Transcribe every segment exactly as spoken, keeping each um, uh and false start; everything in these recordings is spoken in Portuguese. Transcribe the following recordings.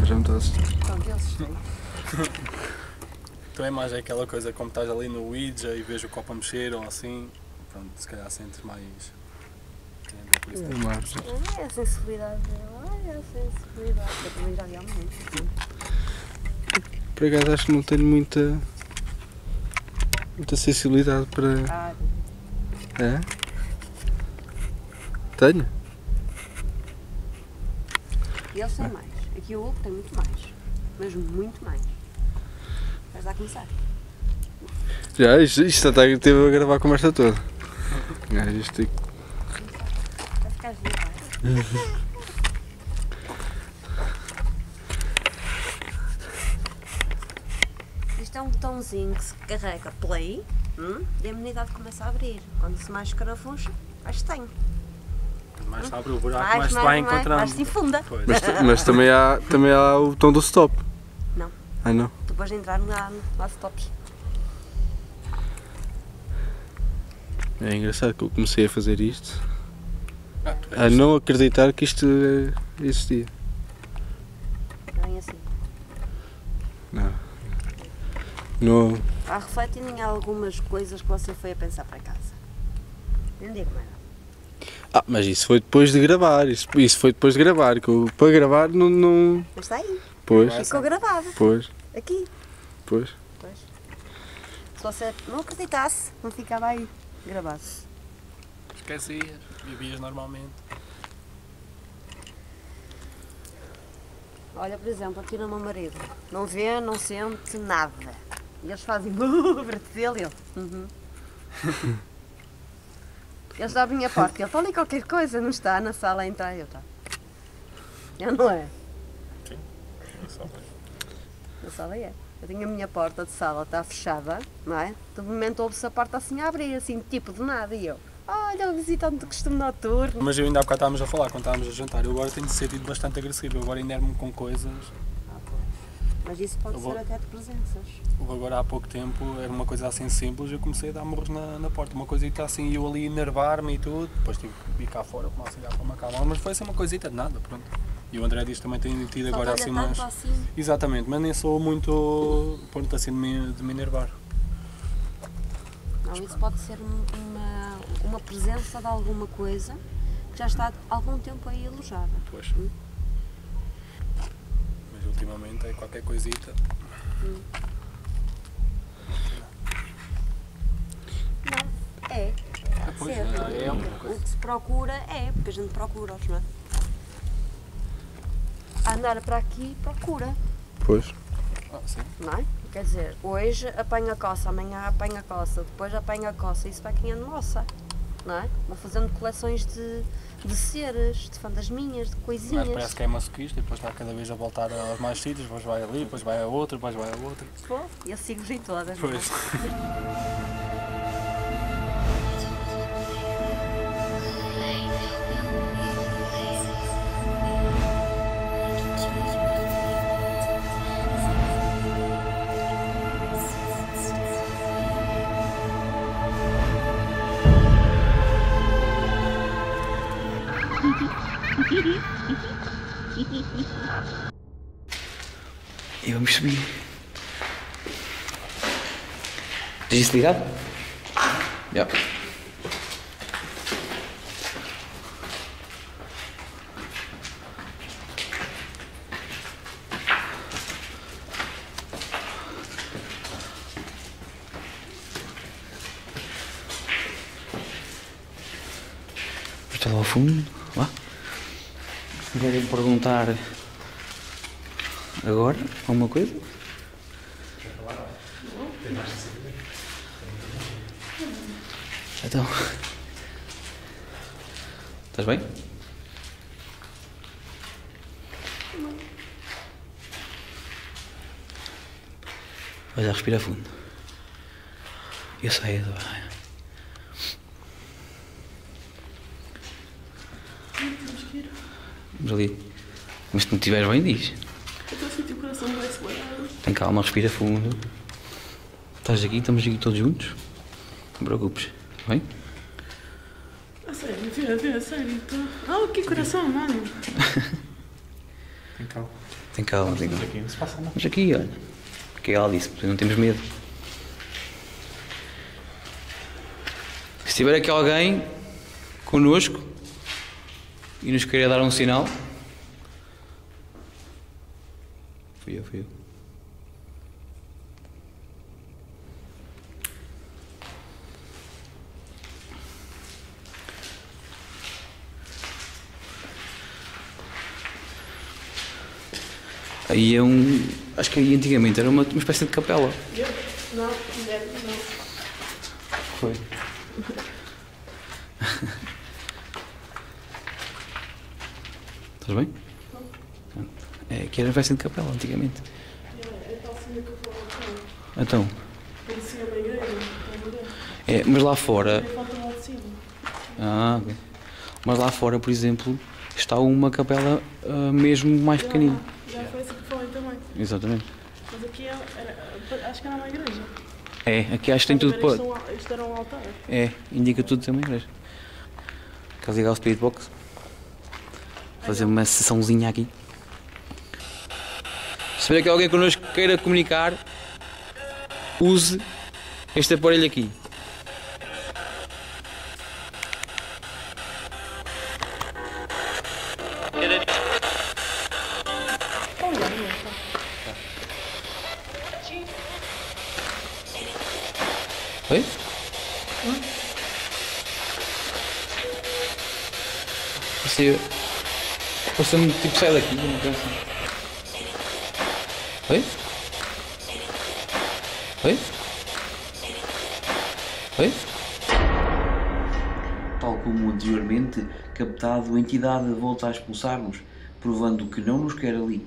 já me estou a assustar. Pronto, eu assustei. Então é mais aquela coisa, como estás ali no Ouija e vejo o copo a mexer ou assim, pronto, se calhar sentes mais... Tem a ver com isso. É mais. É a sensibilidade dela, é a sensibilidade. Eu também já vi há muito. Por acaso acho que não tenho muita. muita sensibilidade para. Ah, É? Tenho? e eles têm mais. Aqui o Hugo tem muito mais. Mas muito mais. Vais lá começar. Já, isto, isto até teve a gravar a conversa toda. Ah, isto tem- Vai ficar giro. Isto é um botãozinho que se carrega play, hum, e a amenidade começa a abrir. Quando se mais escarafuncha, acho que tem. Mais se abre o buraco, Mais, mais se mais, vai mais, encontrando. mais se infunda. Pois. Mas, ta- mas também, há, também há o botão do stop. Não. Ah não? Tu podes entrar na, nas stops. É engraçado que eu comecei a fazer isto Ah, tu a és- não acreditar que isto eh, existia. Não é assim. Não. Não. Há refletindo em algumas coisas que você foi a pensar para casa. Não digo mais nada. Ah, mas isso foi depois de gravar. Isso, isso foi depois de gravar. Que eu, para gravar não. não... Mas está aí. Pois, Ficou gravado. pois, Aqui. pois. Pois. Se você não acreditasse, não ficava aí. Gravado. Esquecias, vivias normalmente. Olha, por exemplo, aqui no meu marido. Não vê, não sente nada. E eles fazem para te dele e ele. Uhum. Eles abrem a porta e ele está ali qualquer coisa, não está na sala a entrar e eu está. Eu não é? Sim, só bem. Na sala é. Eu tenho a minha porta de sala, está fechada, não é? De momento ouve-se a porta assim a abrir, assim, tipo de nada. E eu, olha, o visitante de costume noturno. Mas eu ainda há bocado estávamos a falar, quando estávamos a jantar, eu agora tenho sentido bastante agressivo, eu agora enervo-me com coisas. Ah, pois. Mas isso pode Eu vou- ser até de presenças. Houve agora há pouco tempo, era uma coisa assim simples, eu comecei a dar morros na, na porta, uma coisita assim, e eu ali a enervar-me e tudo, depois tive que ir cá fora, começo a olhar para uma cama, mas foi assim uma coisita de nada, pronto. E o André diz que também tem tido Só agora olha assim tanto umas... assim. Exatamente, mas nem sou muito, pronto, assim de me, de me enervar. Não, isso pode ser um- uma, uma presença de alguma coisa que já está há algum tempo aí alojada. Pois. Hum. Mas ultimamente é qualquer coisita. Hum. Não, é. Pode Pois, ser. é, é uma O coisa. que se procura é, porque a gente procura-os, não é? Andar para aqui procura, Pois. Ah, sim. não é? Quer dizer, hoje apanha coça, amanhã apanha coça, depois apanha coça, isso vai criando moça, não é? Vou fazendo coleções de, de ceras, de fantasminhas, de Mas coisinhas. parece que é masoquista e depois está cada vez a voltar aos mais sítios, depois vai ali, depois vai a outra, depois vai a outra. Pô, e eu sigo em todas. não é? Pois. E vamos subir. Tens isso ligado? Já. Está lá ao fundo, lá. Se querem perguntar agora alguma coisa? Então. Estás bem? Olha, respira fundo. Eu saio do ar. Vamos ali. Mas se não estiveres bem, diz. Eu estou a sentir o coração bem acelerado. Tem calma, respira fundo. Estás aqui, estamos aqui todos juntos. Não te preocupes, bem? A sério, vê, vê, a sério. Tô... Ah, que coração, mano. Tem calma. Tem calma, tem calma. Aqui não se passa nada. Mas aqui, olha. Que ela disse, não temos medo. Se tiver aqui alguém connosco e nos queira dar um sinal. Fui eu, fui eu. Aí é um. Acho que aí antigamente era uma, uma espécie de capela. Eu? Não, mulher, não. Foi. Estás bem? É que era uma espécie de capela antigamente. É tal cena que eu falo. Então. Parecia uma igreja, estás a ver? É, mas lá fora. Tem foto lá de cima. Ah, ok. Mas lá fora, por exemplo, está uma capela ah, mesmo mais pequenina. Já foi essa que falei também. Exatamente. Mas aqui era, era, acho que era uma igreja. É, aqui acho que tem tudo Isto, para. é um- isto era um altar. É, indica tudo também, igreja. Queres ligar o Spiritbox? Fazer uma sessãozinha aqui. Se tiver aqui alguém connosco que queira comunicar, use este aparelho aqui. Oi? Você. Você me tipo sai daqui, não pensa. Oi? Oi? Oi? Tal como anteriormente, captado, a entidade volta a expulsar-nos, provando que não nos quer ali.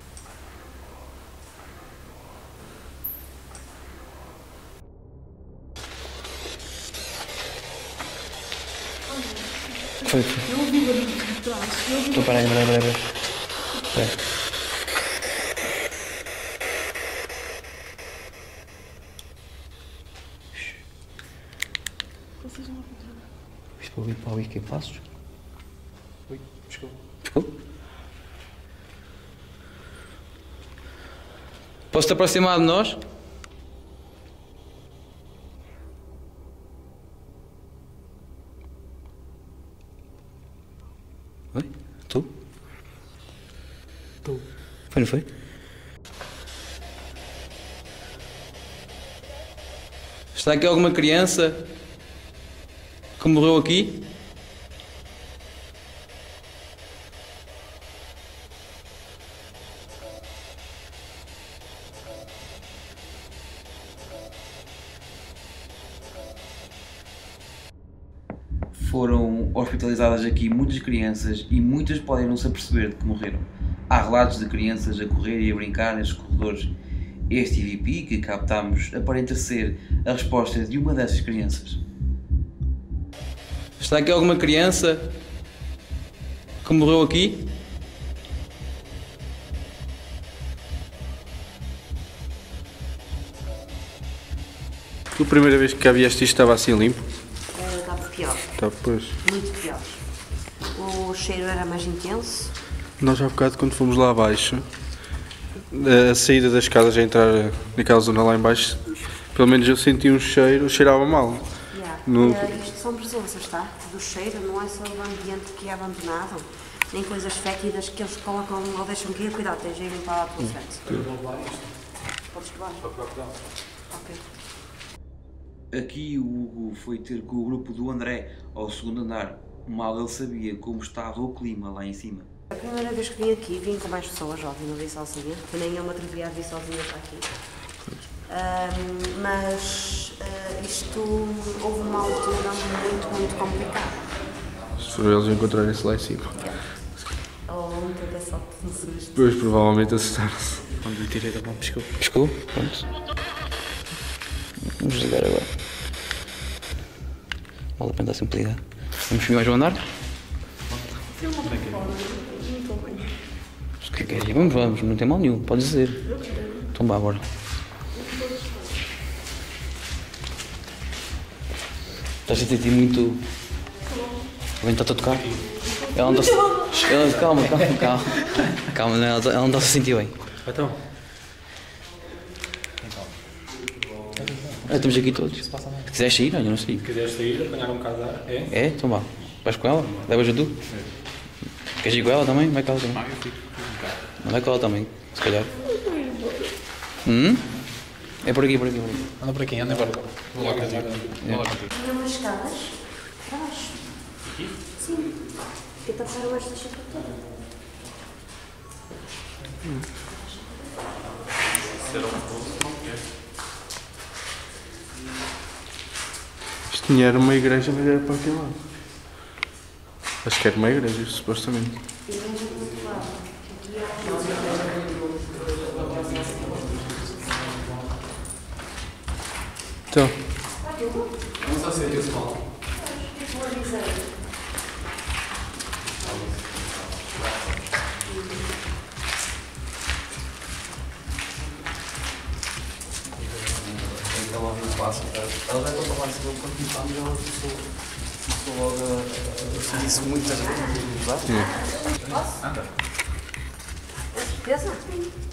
Foi, foi. Eu ouvi barulho de trás. Eu ouvi Estou, peraí, peraí, peraí, peraí. Peraí. Vocês não ouviram. Isto para ouvir, para ouvir que passos? Ui, desculpa. Ficou? Posso-te aproximar de nós? Oi? Tu? Tu. Foi, não foi? Está aqui alguma criança que morreu aqui? Foram hospitalizadas aqui muitas crianças e muitas podem não se aperceber de que morreram. Há relatos de crianças a correr e a brincar nestes corredores. Este E V P que captámos aparenta ser a resposta de uma dessas crianças. Está aqui alguma criança que morreu aqui? Tu, a primeira vez que cá vieste isto estava assim limpo? Eh, Estava pior, Tá, pois. muito pior. O cheiro era mais intenso. Nós há bocado, quando fomos lá abaixo, a saída das escadas a entrar naquela zona lá em baixo, pelo menos eu senti um cheiro, cheirava mal. Yeah. No- Eh, isto são presenças, tá? Do cheiro, não é só do ambiente que é abandonado, nem coisas fétidas que eles colocam ou deixam cair. Cuidado, tens de ir para a tua frente. Podes provar? Ok. Aqui o Hugo foi ter com o grupo do André ao segundo andar. Mal ele sabia como estava o clima lá em cima. A primeira vez que vim aqui, vim com mais pessoas, óbvio, não vim sozinha, que nem eu me atrevia a vir sozinha para aqui. Ahm, mas ah, isto houve uma altura muito, muito complicada. Se for eles encontrarem-se lá em cima. Ou muita da sorte, não se viste. Depois provavelmente assustaram-se. Quando lhe tirei da mão, piscou. Piscou? Pronto. Vamos ligar agora. Vale a pena dar sempre ligar. Vamos subir mais um andar? Filma para fora. Não estou bem. Se que queres ir, vamos, vamos, não tem mal nenhum, pode dizer. Então vá agora. Estás a sentir muito. O vento está a tocar? Ela não está. Ela, calma, calma, calma. Calma, ela, ela não está a se sentir bem. Então. Ah, estamos aqui todos. Se quiseres sair, olha, não sei. Se quiseres sair, apanhar um bocado de ar, é? É? Então vá. Vais com ela? Levas a tu? Queres ir com ela também? Vai com ela também. Ah, eu fico. Não vai com ela também, se calhar. Hum? É por aqui, por aqui, por aqui. Anda por aqui, anda embora. Vou lá contigo. Vou lá contigo. Tinha umas escadas para baixo. Aqui? Sim. Que taparam esta chapa toda. Hum. Isto tinha era uma igreja, mas era para aquele lado. Acho que era uma igreja, supostamente. Então. Não está a ser esse mal. Ela não passa. Ela vai para falar sobre o participante e ela começou logo a disse muitas vezes. Posso? Anda. Certeza?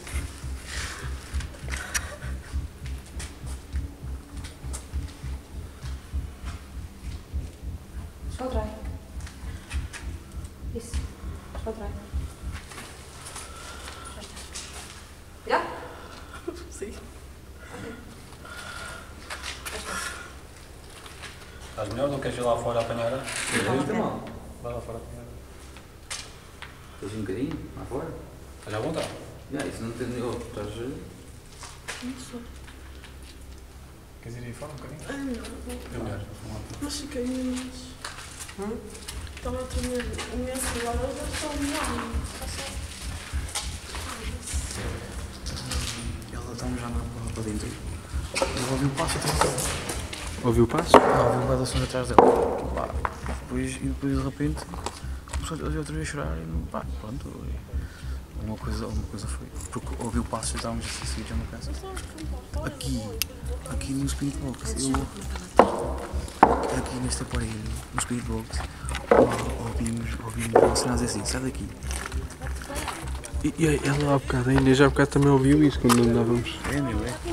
Descontrai. Isso. Descontrai. Já está. Já? Sim. Estás melhor? Não queres ir lá fora apanhar? Não está mal. Vai lá fora apanhar. Estás um bocadinho, lá fora? Estás à vontade. Já, isso não tem. Oh, estás. Não sou. Queres ir aí fora um bocadinho? Ah, não. É melhor. Mas fiquei menos. Hum? Estava a tremer imenso, agora eu já estou melhor. Ela está já na para dentro. Eu ouvi o passo atrás dela. Ouviu o passo? Ah, ouvi um belo som atrás dela. Pá, depois, e depois de repente começou a outra vez a chorar e pá, pronto. Alguma coisa, alguma coisa foi. Porque ouvi o passo e estávamos a seguir já na casa. Aqui, aqui no Spirit Box, eu. Aqui neste aparelho, no Spirit Box, ó, ouvimos, ouvimos sinais assim, sai daqui. E, e ela há bocado, a Inês há bocado também ouviu isso quando andávamos. É meu, é?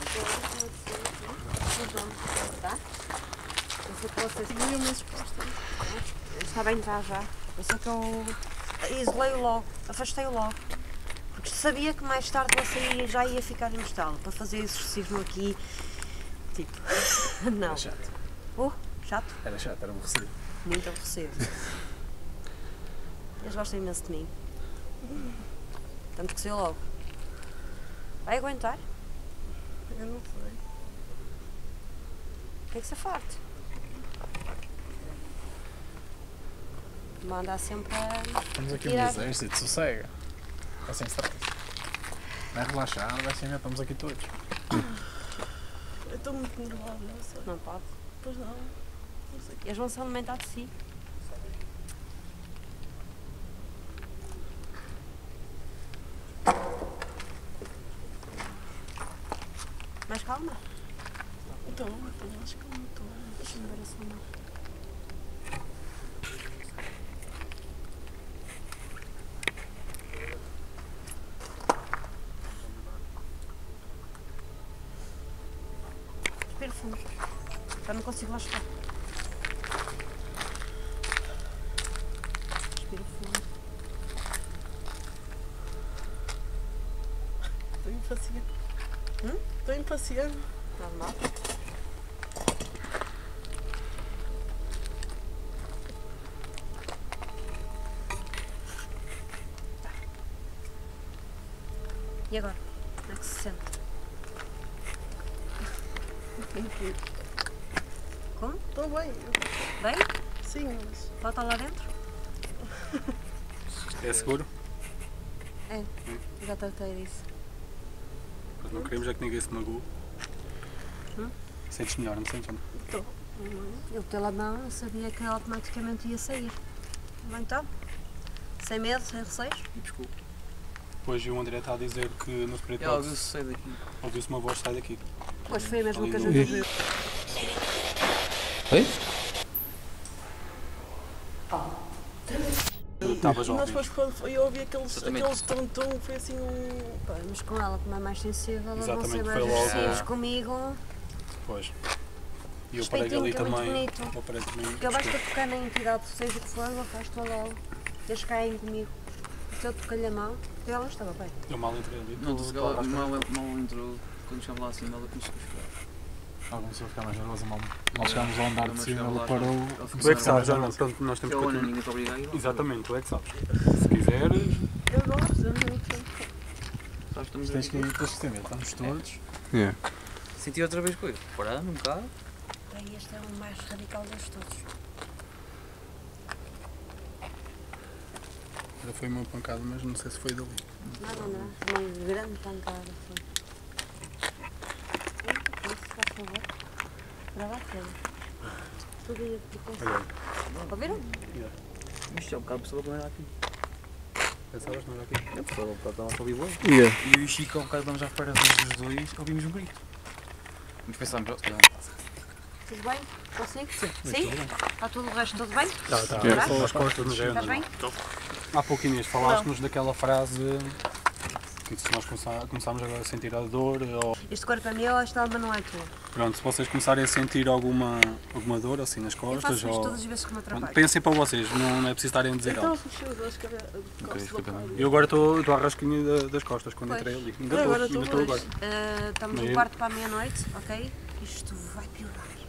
Está bem, já, já. Eu sei que eu isolei-o logo, afastei-o logo. Porque sabia que mais tarde você ia, já ia ficar no estalo para fazer exercício aqui. Tipo, não. Era chato. Oh, chato? Era chato, era aborrecido. Muito aborrecido. Eles gostam imenso de mim. Temos que ser logo. Vai aguentar? Eu não sei. Tem que ser forte. Manda sempre a Estamos aqui tirar. no exército, sossega. Vai sem stress. Vai relaxar, vai sem medo, estamos aqui todos. Eu estou muito nervosa, não sei. Não pode. Pois não. Não sei. Eles vão se alimentar de si. Mais calma. Então, então acho que eu não estou. Deixa-me ver a sua mão. Respira fundo. Já não consigo lá chegar. Respira fundo. Estou impaciente. Hum? Estou impaciente. Normal. E agora? Como é que se sente? Como? Estou bem. Bem? Sim, mas. Pode estar lá dentro? É seguro? É, já tratei disso. Nós não queremos é que ninguém se magoe. Hum? Sentes melhor, não sentes? Estou. Eu pela mão eu sabia que automaticamente ia sair. Bem, então? Sem medo, sem receios? Desculpa. Hoje o André está a dizer que no Spirit Ela Box disse sai daqui. ouviu-se uma voz, sai daqui. Pois foi mesmo Ali que a no- gente ouviu. Oi? estava Mas jovem. depois quando eu ouvi aqueles, Exatamente. aqueles tum-tum, foi assim um. Pá, mas com ela, como é mais sensível, eles vão ser Exatamente, mais foi logo- agressivos É. comigo. Pois. E eu parei Respeitinho, ali que é muito também. bonito. Eu parei também. Porque eu basta tocar na entidade, seja o que for, eu afasto-a logo. Eles caem comigo. Se eu tocar-lhe a mão, ela estava bem. Eu mal entrei ali. Não, tu- tu tu ela arrastas- mal, mal entrou, quando chegamos lá acima, ela começou a chorar. Ah, começou a ficar mais nervosa, mal, mal chegámos ao andar de Mas cima, chegava ela lá, parou. ela Tu é começou que a sabes, ficar Ana, nervosa. portanto nós Que temos é que o Ana, continuar. ninguém te obriga a ir lá. Exatamente, tu é que sabes. Se quiseres, Eu gosto, eu não sei. Sabes, estamos tens que a- ir, tens que saber, estamos todos. Yeah. Senti outra vez coisa. Parar um bocado. Bem, este é o mais radical deles todos. Já foi uma pancada, mas não sei se foi dali. Nada, não. Uma grande pancada. Foi. Isso, faz favor. Para lá, tudo. Tudo ia de Olha, Ouviram? Isto é um bocado pessoa que não era aqui. pensavas não era aqui? Eu pessoa um bocado estava a ouvir bem. Yeah. E eu e o Chico, há um bocado vamos à espera dos dois, ouvimos um grito. Mas pensámos, ó, se calhar não passa. Tudo bem? Consigo? Sim. Está tudo o resto tudo bem? Tá, tá. Yeah. Só as costas, mas é Estás bem? Há pouco, Inês, falaste-nos daquela frase que se nós começar- começarmos agora a sentir a dor, ou Este corpo é meu, esta alma não é tua. pronto, se vocês começarem a sentir alguma, alguma dor assim nas Eu costas, faço isto ou todas as vezes que me pronto, atrapalho. pensem para vocês, não, não é preciso estarem a dizer Então, algo. fechou as duas cabeças. explica bem. Eu agora estou estou à rasquinha da- das costas quando Pois. entrei ali. Eu Ainda estou, agora ainda estou estou agora. Uh, estamos Mas no eu- quarto para a meia-noite, ok? Isto vai piorar.